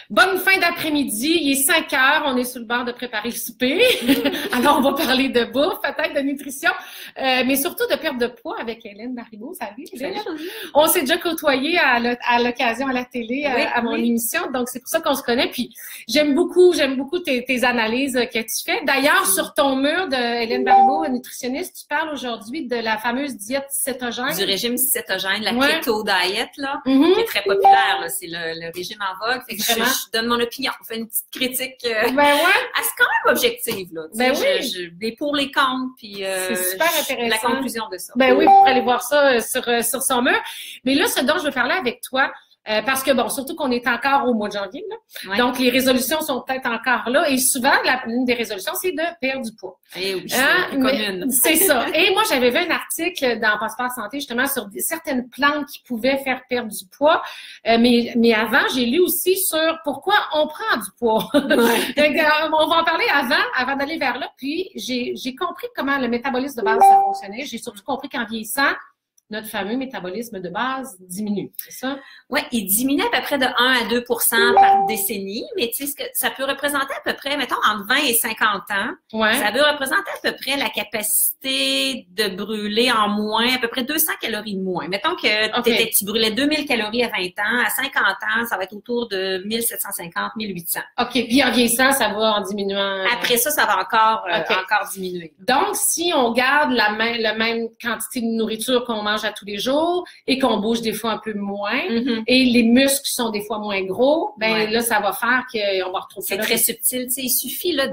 Bonne fin d'après-midi, il est 5 heures, on est sur le bord de préparer le souper. Alors, on va parler de bouffe, peut-être de nutrition, mais surtout de perte de poids avec Hélène Baribeau. Salut, Hélène. On s'est déjà côtoyé à l'occasion à la télé, à mon émission, donc c'est pour ça qu'on se connaît. Puis, j'aime beaucoup tes analyses que tu fais. D'ailleurs, sur ton mur de Hélène Baribeau, nutritionniste, tu parles aujourd'hui de la fameuse diète cétogène. Du régime cétogène, la keto diet, là, qui est très populaire, là. C'est le régime en vogue. Fait que je donne mon opinion. On fait une petite critique assez quand même objective. Là, les pour, les contre, puis c'est super intéressant. La conclusion de ça. Ben oui, vous pourrez aller voir ça sur son mur. Mais là, ce dont je veux parler avec toi, parce que bon, surtout qu'on est encore au mois de janvier, là. Donc les résolutions sont peut-être encore là. Et souvent, l'une des résolutions, c'est de perdre du poids. Eh oui, c'est commune. C'est ça. Et moi, j'avais vu un article dans Passeport Santé, justement, sur certaines plantes qui pouvaient faire perdre du poids. Mais avant, j'ai lu aussi sur pourquoi on prend du poids. On va en parler avant d'aller vers là. Puis j'ai compris comment le métabolisme de base ça fonctionnait. J'ai surtout compris qu'en vieillissant, notre fameux métabolisme de base diminue, c'est ça? Oui, il diminue à peu près de 1 à 2 par décennie, mais tu sais, ce que ça peut représenter à peu près, mettons, entre 20 et 50 ans. Ouais. Ça peut représenter à peu près la capacité de brûler en moins, à peu près 200 calories de moins. Mettons que tu brûlais 2000 calories à 20 ans, à 50 ans, ça va être autour de 1750, 1800. OK, puis en vieillissant, ça va en diminuant. Après ça, ça va encore diminuer. Donc, si on garde la même quantité de nourriture qu'on mange à tous les jours et qu'on bouge des fois un peu moins et les muscles sont des fois moins gros, ben là, ça va faire qu'on va retrouver ça. C'est très subtil. Tu sais, il suffit là,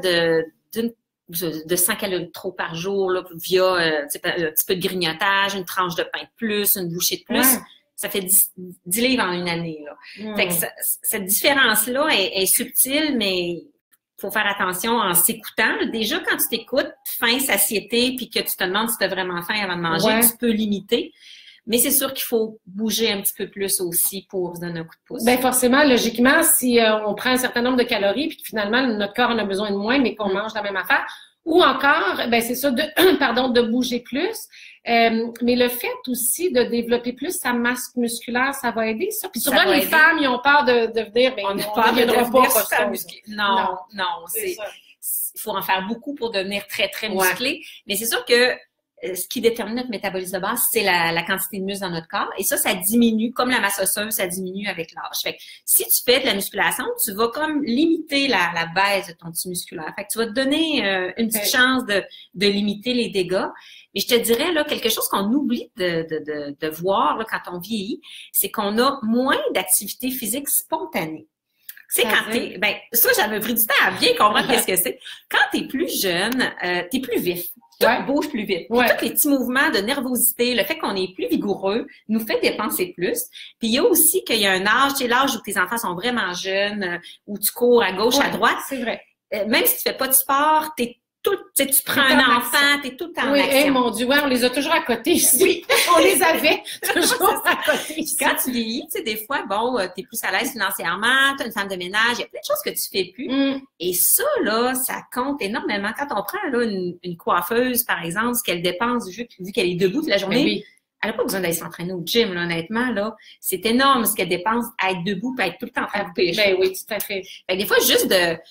de 100 calories de trop par jour là, via un petit peu de grignotage, une tranche de pain de plus, une bouchée de plus. Ouais. Ça fait 10 livres en une année. Là. Fait que cette différence-là est subtile, mais faut faire attention en s'écoutant. Déjà, quand tu t'écoutes, faim, satiété, puis que tu te demandes si tu as vraiment faim avant de manger, tu peux limiter. Mais c'est sûr qu'il faut bouger un petit peu plus aussi pour se donner un coup de pouce. Bien, forcément, logiquement, si on prend un certain nombre de calories, puis que finalement, notre corps en a besoin de moins, mais qu'on mange la même affaire, ou encore, ben c'est ça, de bouger plus. Mais le fait aussi de développer plus sa masse musculaire, ça va aider, ça. Puis souvent, les femmes, ils ont peur de venir, ben, on a peur de devenir super musclé. Non, c'est ça. Il faut en faire beaucoup pour devenir très, très musclé. Mais c'est sûr que ce qui détermine notre métabolisme de base, c'est la quantité de muscle dans notre corps. Et ça diminue, comme la masse osseuse, ça diminue avec l'âge. Fait que si tu fais de la musculation, tu vas comme limiter la baisse de ton tissu musculaire. Fait que tu vas te donner une petite chance de limiter les dégâts. Mais je te dirais, là, quelque chose qu'on oublie de voir là, quand on vieillit, c'est qu'on a moins d'activité physique spontanée. Tu sais, quand ça, j'avais pris du temps à bien comprendre qu'est-ce que c'est. Quand t'es plus jeune, t'es plus vif. Tout bouge plus vite. Tous les petits mouvements de nervosité, le fait qu'on est plus vigoureux, nous fait dépenser plus. Puis il y a aussi qu'il y a un âge, tu sais, l'âge où tes enfants sont vraiment jeunes, où tu cours à gauche, à droite. C'est vrai. Même si tu fais pas de sport, tu prends un enfant, t'es tout le temps en action. Oui, mon Dieu, on les a toujours à côté ici. Oui, on les avait toujours à côté ici. Quand tu vieillis, tu sais, des fois, bon, t'es plus à l'aise financièrement, t'as une femme de ménage, il y a plein de choses que tu fais plus. Et ça, là, ça compte énormément. Quand on prend, là, une coiffeuse, par exemple, ce qu'elle dépense, vu qu'elle est debout toute la journée, elle n'a pas besoin d'aller s'entraîner au gym, là, honnêtement, là. C'est énorme ce qu'elle dépense à être debout et à être tout le temps en train de couper les cheveux. Ben oui, tout à fait. Fait que des fois, juste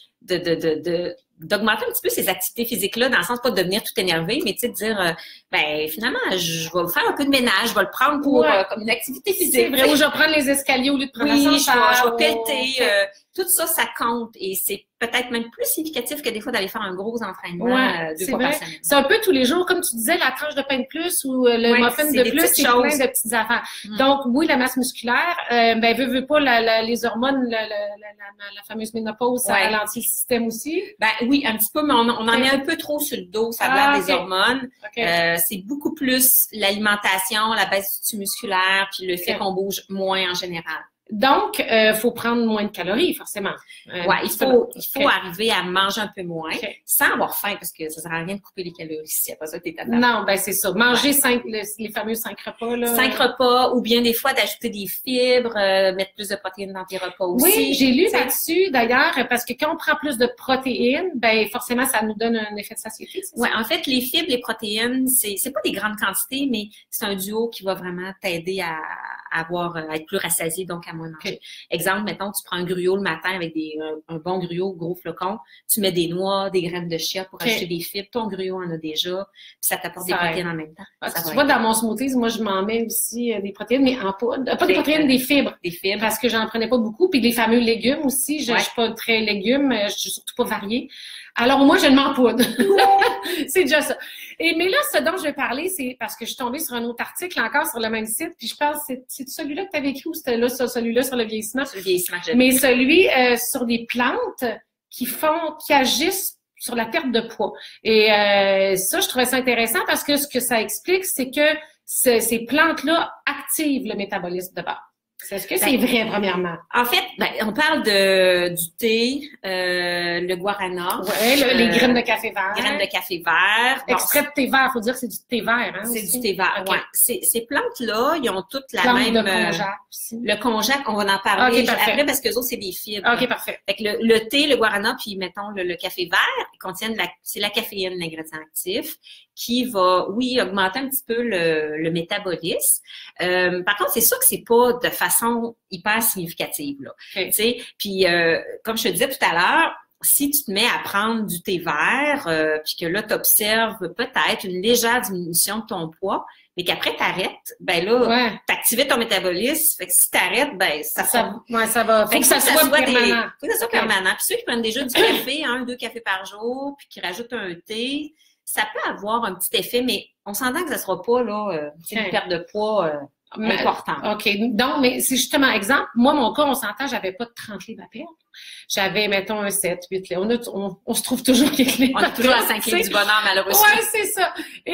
d'augmenter un petit peu ces activités physiques-là, dans le sens pas de devenir tout énervé, mais tu sais, de dire, finalement, je vais faire un peu de ménage, je vais le prendre pour comme une activité physique. C'est vrai, ou je vais prendre les escaliers au lieu de prendre l'ascenseur. Je vais pelleter. Tout ça, ça compte. Et c'est peut-être même plus significatif que des fois d'aller faire un gros entraînement 2 fois par semaine. C'est un peu tous les jours, comme tu disais, la tranche de pain de plus ou le muffin de plus, c'est plein de petites affaires. Donc, oui, la masse musculaire, veut pas les hormones, la fameuse ménopause, ça ralentit le système aussi. Oui, un petit peu, mais on en met un peu trop sur le dos, ça a l'air des hormones. C'est beaucoup plus l'alimentation, la baisse du tissu musculaire, puis le fait qu'on bouge moins en général. Donc, faut prendre moins de calories, forcément. Il faut arriver à manger un peu moins, sans avoir faim, parce que ça sert à rien de couper les calories si après ça, t'es à table. Non, c'est ça. Manger les fameux 5 repas, là. 5 repas, ou bien des fois d'ajouter des fibres, mettre plus de protéines dans tes repas aussi. Oui, j'ai lu là-dessus, d'ailleurs, parce que quand on prend plus de protéines, forcément, ça nous donne un effet de satiété. Oui, en fait, les fibres, les protéines, c'est pas des grandes quantités, mais c'est un duo qui va vraiment t'aider à à être plus rassasié, donc à moins manger. Exemple, mettons, tu prends un gruau le matin avec un bon gruau, gros flocon, tu mets des noix, des graines de chia pour ajouter des fibres, ton gruau en a déjà, puis ça t'apporte des protéines en même temps. Tu vois, dans mon smoothie, moi, je m'en mets aussi des protéines, mais en poudre. Pas des protéines, des fibres. Des fibres. Parce que j'en prenais pas beaucoup. Puis les fameux légumes aussi. Je suis pas très légumes. Je suis surtout pas variée. Alors, moi, je le mets en poudre. C'est déjà ça. Mais là, ce dont je vais parler, c'est parce que je suis tombée sur un autre article encore sur le même site. Puis je pense, c'est celui-là que tu avais écrit ou c'était là, celui-là sur le vieillissement? Sur le vieillissement, mais celui sur des plantes qui agissent sur la perte de poids. Et ça, je trouvais ça intéressant parce que ce que ça explique, c'est que ces plantes-là activent le métabolisme de base. Est-ce que c'est vrai, premièrement? En fait, on parle du thé, le guarana. Oui, les graines de café vert. Graines de café vert. Extrait de thé vert, faut dire que c'est du thé vert, hein? C'est du thé vert, ouais. Ces plantes-là, ils ont toutes la même... Le konjac aussi. Le konjac, on va en parler après parce que eux autres, c'est des fibres. OK, parfait. Fait que le thé, le guarana, puis mettons le café vert, ils contiennent c'est la caféine, l'ingrédient actif, qui va, oui, augmenter un petit peu le métabolisme. Par contre, c'est sûr que c'est pas de façon hyper significative, là. Tu sais, puis comme je te disais tout à l'heure, si tu te mets à prendre du thé vert, puis que là, tu observes peut-être une légère diminution de ton poids, mais qu'après, tu arrêtes, ben là, tu activé ton métabolisme. Fait que si tu arrêtes, ben ça va. Faut que ça soit permanent. Faut que ça soit permanent. Puis ceux qui prennent déjà du café, 1-2 cafés par jour, puis qui rajoutent un thé, ça peut avoir un petit effet, mais on s'entend que ça sera pas là une perte de poids importante. OK. Donc, mais c'est justement exemple, moi, mon cas, on s'entend, j'avais pas de 30 livres à perdre. J'avais, mettons, un 7, 8 livres. On se trouve toujours quelque livres. On est toujours à 5 livres du bonheur, malheureusement. Oui, c'est ça.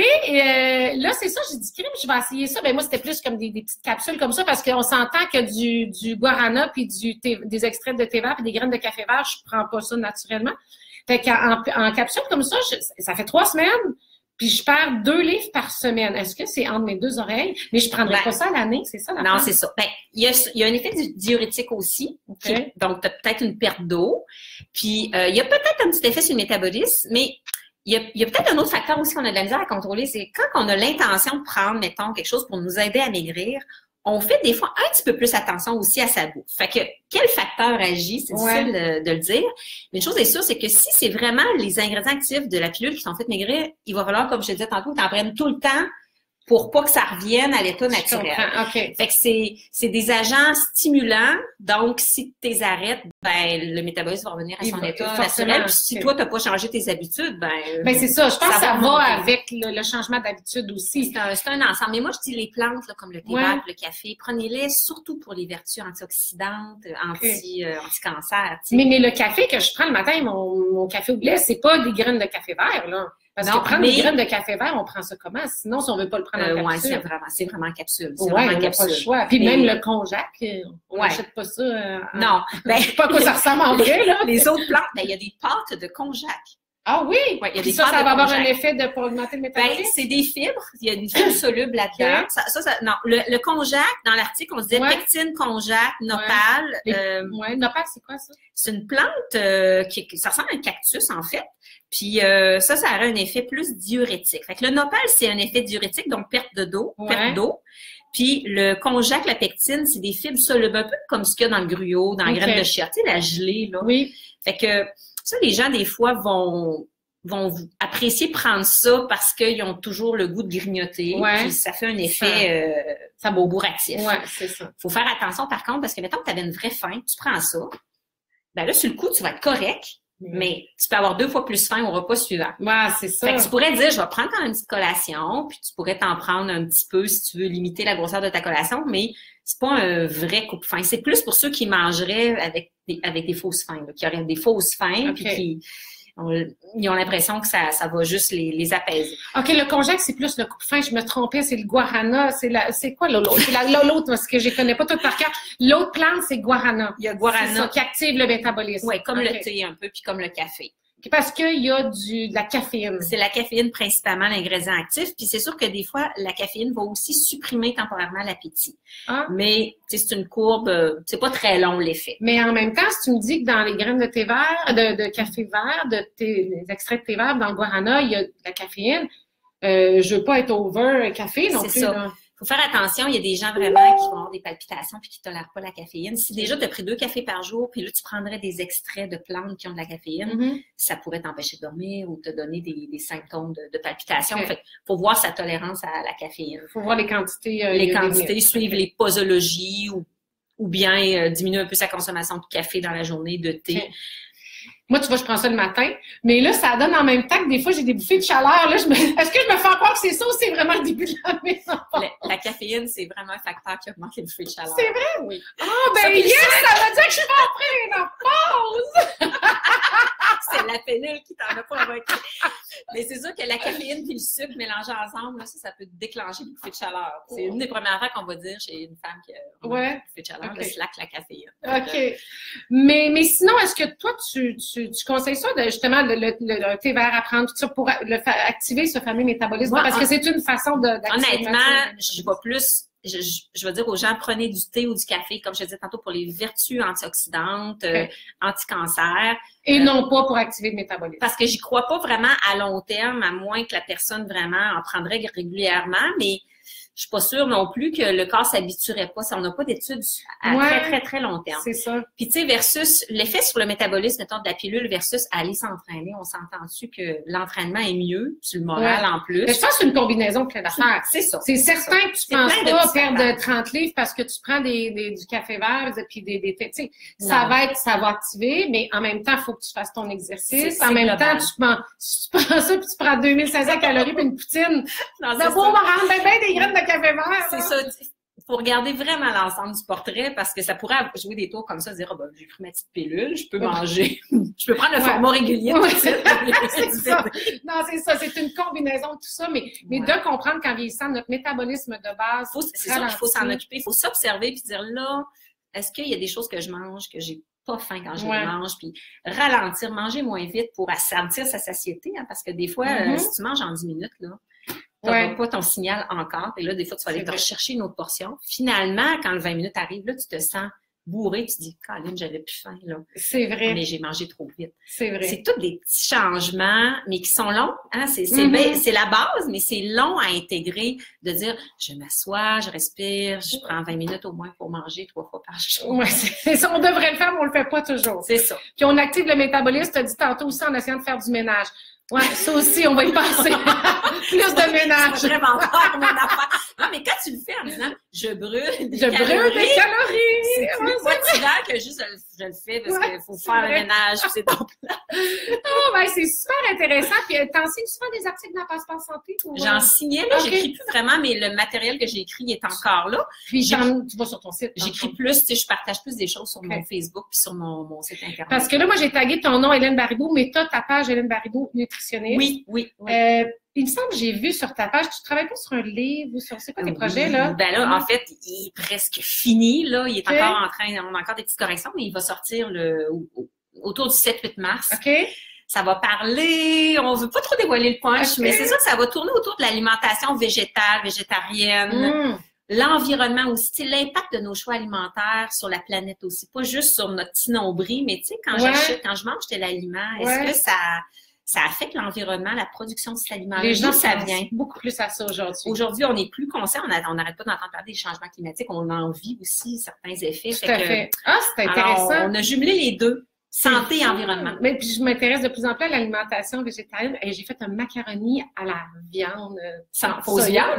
Et là, c'est ça, j'ai dit, crime, je vais essayer ça. Ben moi, c'était plus comme des petites capsules comme ça parce qu'on s'entend que du guarana puis des extraits de thé vert puis des graines de café vert, je prends pas ça naturellement. Fait qu'en capsule comme ça, ça fait 3 semaines, puis je perds 2 livres par semaine. Est-ce que c'est entre mes 2 oreilles? Mais je prendrais pas ça à l'année, c'est ça? Non, c'est ça. Ben, il y a un effet diurétique aussi. Donc, tu as peut-être une perte d'eau. Puis, il y a peut-être un petit effet sur le métabolisme, mais il y a peut-être un autre facteur aussi qu'on a de la misère à contrôler, c'est quand on a l'intention de prendre, mettons, quelque chose pour nous aider à maigrir, on fait des fois un petit peu plus attention aussi à sa bouffe. Fait que quel facteur agit, c'est difficile de le dire. Mais une chose est sûre, c'est que si c'est vraiment les ingrédients actifs de la pilule qui sont fait maigrir, il va falloir, comme je te disais tantôt, que tu en prennes tout le temps pour pas que ça revienne à l'état naturel. Okay. Fait que c'est des agents stimulants. Donc, si tu les arrêtes, ben le métabolisme va revenir à son état naturel. Puis si toi, tu n'as pas changé tes habitudes, ben c'est ça. Je pense que ça va avec le changement d'habitude aussi. C'est un ensemble. Mais moi, je dis les plantes, là, comme le thé vert, le café, prenez-les surtout pour les vertus antioxydantes, anti-cancer. Mais le café que je prends le matin, mon café au blé, c'est pas des graines de café vert, là. Parce que prendre des graines de café vert, on prend ça comment? Sinon, si on veut pas le prendre en capsule. Oui, c'est vraiment en capsule. Oui, on n'a pas le choix. Puis même le konjac, on n'achète pas ça. Non. Je sais pas à quoi ça ressemble en vrai, là. Les autres plantes, il y a des pâtes de konjac. Ah oui? Ouais, il y a des ça va avoir un effet pour augmenter le métabolisme? C'est des fibres. Il y a une fibre soluble là-dedans. Non, le konjac, dans l'article, on se disait pectine, konjac, nopal. Nopal, c'est quoi ça? C'est une plante ça ressemble à un cactus, en fait. Puis ça aurait un effet plus diurétique. Fait que le nopal, c'est un effet diurétique, donc perte d'eau. Puis le konjac, la pectine, c'est des fibres solubles, un peu comme ce qu'il y a dans le gruau, dans la graine de chia, tu sais, la gelée, là. Oui. Fait que ça, les gens, des fois, vont apprécier prendre ça parce qu'ils ont toujours le goût de grignoter. Puis ça fait un effet bourratif. Oui, c'est ça. Faut faire attention, par contre, parce que, mettons que tu avais une vraie faim, tu prends ça, ben là, sur le coup, tu vas être correct, mais tu peux avoir 2 fois plus faim au repas suivant. Ouais, c'est ça. Fait que tu pourrais dire, je vais prendre quand même une petite collation, puis tu pourrais t'en prendre un petit peu si tu veux limiter la grosseur de ta collation, mais c'est pas un vrai coupe-faim. C'est plus pour ceux qui mangeraient avec des fausses faims, là, qui auraient des fausses faims, puis ils ont l'impression que ça va juste les apaiser. OK, le konjac, c'est plus le coupe-faim. Je me trompais, c'est le guarana. C'est quoi l'autre? C'est l'autre, parce que je ne connais pas tout par cœur. L'autre plante, c'est guarana. Il y a guarana. C'est ça, qui active le métabolisme. Oui, comme le thé un peu, puis comme le café. Parce qu'il y a de la caféine. C'est la caféine principalement, l'ingrédient actif. Puis c'est sûr que des fois, la caféine va aussi supprimer temporairement l'appétit. Mais c'est une courbe, c'est pas très long l'effet. Mais en même temps, si tu me dis que dans les graines de thé vert, de café vert, les extraits de thé vert, dans le guarana, il y a de la caféine. Je veux pas être over café non plus. C'est ça. Là. faut faire attention. Il y a des gens vraiment qui vont avoir des palpitations puis qui tolèrent pas la caféine. Si déjà tu as pris 2 cafés par jour, puis là, tu prendrais des extraits de plantes qui ont de la caféine, ça pourrait t'empêcher de dormir ou te donner des symptômes de palpitations. Fait faut voir sa tolérance à la caféine. Faut voir les quantités. Les quantités, suivre les posologies ou bien diminuer un peu sa consommation de café dans la journée, de thé. Moi, tu vois, je prends ça le matin, mais là, ça donne en même temps que des fois, j'ai des bouffées de chaleur. Là, est-ce que je me fais croire que c'est ça ou c'est vraiment le début de la maison? La caféine, c'est vraiment un facteur qui augmente les bouffées de chaleur. C'est vrai? Oui. Ah, ben yes! Ça veut dire que je suis pas en pause! C'est la pilule qui t'en a pas invoqué. Mais c'est sûr que la caféine et le sucre mélangés ensemble, là, ça peut déclencher des bouffées de chaleur. C'est une des premières fois qu'on va dire chez une femme qui a une bouffée de chaleur, le slack, la caféine. OK. Mais sinon, est-ce que toi, tu conseilles ça, justement, le thé vert à prendre, tout ça, pour faire activer ce fameux métabolisme? Moi, parce que c'est une façon d'activer. Honnêtement, je vois plus... Je veux dire aux gens, prenez du thé ou du café, comme je disais tantôt, pour les vertus antioxydantes, anti-cancer. Et non pas pour activer le métabolisme. Parce que j'y crois pas vraiment à long terme, à moins que la personne vraiment en prendrait régulièrement, mais je suis pas sûre non plus que le corps s'habituerait pas. On n'a pas d'études à très, très, très long terme. C'est ça. Puis, tu sais, versus l'effet sur le métabolisme, mettons, de la pilule versus aller s'entraîner. On s'entend-tu que l'entraînement est mieux, sur le moral en plus. Mais je pense que c'est une combinaison de plein d'affaires. C'est ça. C'est certain que tu ne penses pas perdre 30 livres parce que tu prends du café vert puis tu sais, ça va activer, mais en même temps, il faut que tu fasses ton exercice. En même temps, tu prends ça puis tu prends 2500 calories puis une poutine. D'abord, on va rendre bien des graines de café vert. C'est ça. Il faut regarder vraiment l'ensemble du portrait parce que ça pourrait jouer des tours comme ça, se dire, oh, ben, j'ai pris ma petite pilule, je peux manger, je peux prendre le format régulier. C'est ça. Non, c'est ça. C'est une combinaison de tout ça, mais de comprendre qu'en vieillissant, notre métabolisme de base, c'est ça qu'il faut s'en occuper. Il faut s'observer puis dire, là, est-ce qu'il y a des choses que je mange que j'ai pas faim quand je les mange, puis ralentir, manger moins vite pour sentir sa satiété, hein, parce que des fois, si tu manges en 10 minutes, là, tu n'auras pas ton signal encore. Et là, des fois, tu vas aller te rechercher une autre portion. Finalement, quand le 20 minutes arrive, là, tu te sens bourré. Tu te dis, Caroline, j'avais plus faim, là. C'est vrai. Mais j'ai mangé trop vite. C'est vrai. C'est tous des petits changements, mais qui sont longs. Hein? C'est la base, mais c'est long à intégrer de dire, je m'assois, je respire, je prends 20 minutes au moins pour manger 3 fois par jour. Oui, c'est ça. On devrait le faire, mais on le fait pas toujours. C'est ça. Puis on active le métabolisme, tu as dit tantôt aussi en essayant de faire du ménage. Ouais, ça aussi, on va y passer. Plus de ménage. C'est vraiment pas mon affaire. Non, mais quand tu le fais en disant, je brûle des calories. C'est plus motivant que juste je le fais parce qu'il faut faire le ménage, c'est ton plan. Oh, ben, c'est super intéressant. Puis, t'en signes souvent des articles dans Passeport Santé? J'en signais, mais j'écris plus vraiment, mais le matériel que j'ai écrit est encore là. Puis, tu vas sur ton site. J'écris plus, tu sais, je partage plus des choses sur mon Facebook puis sur mon site Internet. Parce que là, moi, j'ai tagué ton nom, Hélène Baribeau, mais t'as ta page Hélène Baribeau, nutritionniste. Oui. Il me semble que j'ai vu sur ta page, tu travailles pas sur un livre ou sur, c'est quoi tes projets, là? Ben là, en fait, il est presque fini, là. Il est encore en train, on a encore des petites corrections, mais il va sortir autour du 7-8 mars. OK. Ça va parler, on veut pas trop dévoiler le punch, mais c'est sûr que ça va tourner autour de l'alimentation végétale, végétarienne. L'environnement aussi, l'impact de nos choix alimentaires sur la planète aussi, pas juste sur notre petit nombril, mais tu sais, quand je mange tel aliment, est-ce que ça affecte l'environnement, la production de cet aliment-là? Les gens, ça vient beaucoup plus à ça aujourd'hui. Aujourd'hui, on est plus conscient, on n'arrête pas d'entendre parler des changements climatiques, on en vit aussi certains effets. Tout à fait. Ah, c'est intéressant. Alors, on a jumelé les deux. Santé et environnement. Mais puis je m'intéresse de plus en plus à l'alimentation végétarienne et j'ai fait un macaroni à la viande. Sans fausse viande?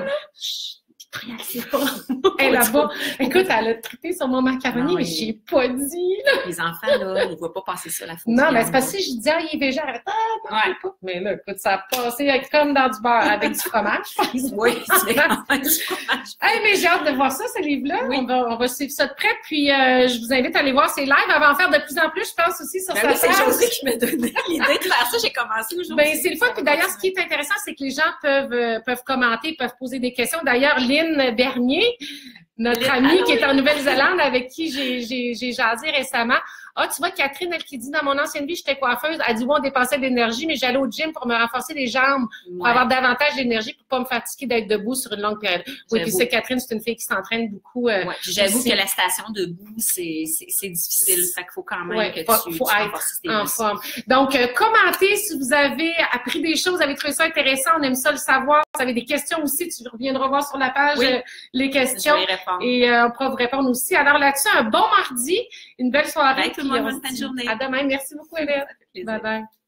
Elle là-bas, écoute, elle a trippé sur mon macaroni, mais j'ai pas dit, là. Les enfants, là, ils ne voient pas passer ça, la fausse Non, viande, mais c'est parce que si je disais, ah, il est végétarien, pas. Mais là, écoute, ça a passé comme dans du beurre, avec du fromage, je pense. Oui, c'est vraiment du fromage. Hey, mais j'ai hâte de voir ça, ce livre-là. Oui. On va suivre ça de près, puis je vous invite à aller voir ses lives. Elle va en faire de plus en plus, je pense, aussi sur sa page. C'est Josée qui m'a donné l'idée de faire ça. J'ai commencé aujourd'hui. Ben, c'est le fun. Puis d'ailleurs, ce qui est intéressant, c'est que les gens peuvent commenter, peuvent poser des questions. D'ailleurs, Lynn Bernier, notre amie qui est en Nouvelle-Zélande, avec qui j'ai jasé récemment, Ah, tu vois, Catherine, elle qui dit, dans mon ancienne vie, j'étais coiffeuse. Elle dit, oui, on dépensait de l'énergie, mais j'allais au gym pour me renforcer les jambes, pour avoir davantage d'énergie, pour pas me fatiguer d'être debout sur une longue période. Oui, puis c'est Catherine, c'est une fille qui s'entraîne beaucoup. J'avoue que la station debout, c'est difficile. Fait qu'il faut quand même que tu renforces tes muscles. Forme. Donc, commentez si vous avez appris des choses, vous avez trouvé ça intéressant, on aime ça le savoir. Si vous avez des questions aussi, tu reviendras voir sur la page les questions. Je vais répondre. Et on pourra vous répondre aussi. Alors là-dessus, un bon mardi, une belle soirée. Tout le monde, bonne fin de journée. À demain. Merci beaucoup, Hélène. Bye bye.